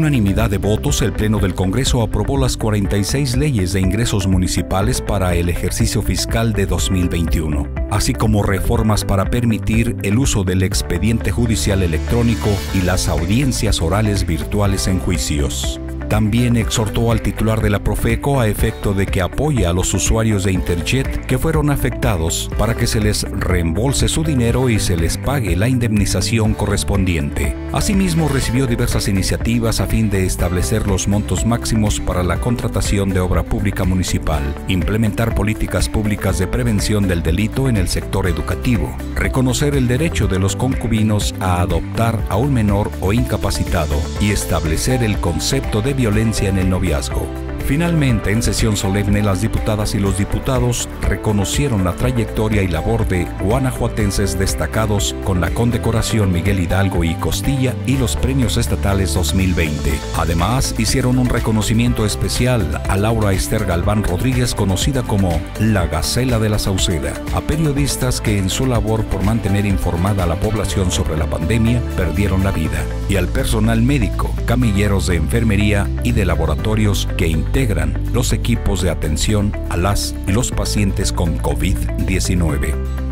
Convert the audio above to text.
unanimidad de votos, el Pleno del Congreso aprobó las 46 leyes de ingresos municipales para el ejercicio fiscal de 2021, así como reformas para permitir el uso del expediente judicial electrónico y las audiencias orales virtuales en juicios. También exhortó al titular de la Profeco a efecto de que apoye a los usuarios de Interjet que fueron afectados para que se les reembolse su dinero y se les pague la indemnización correspondiente. Asimismo, recibió diversas iniciativas a fin de establecer los montos máximos para la contratación de obra pública municipal, implementar políticas públicas de prevención del delito en el sector educativo, reconocer el derecho de los concubinos a adoptar a un menor o incapacitado y establecer el concepto de violencia en el noviazgo. Finalmente, en sesión solemne, las diputadas y los diputados reconocieron la trayectoria y labor de guanajuatenses destacados con la condecoración Miguel Hidalgo y Costilla y los premios estatales 2020. Además, hicieron un reconocimiento especial a Laura Esther Galván Rodríguez, conocida como la Gacela de la Sauceda, a periodistas que en su labor por mantener informada a la población sobre la pandemia perdieron la vida, y al personal médico, camilleros de enfermería y de laboratorios que integran los equipos de atención a las y los pacientes con COVID-19.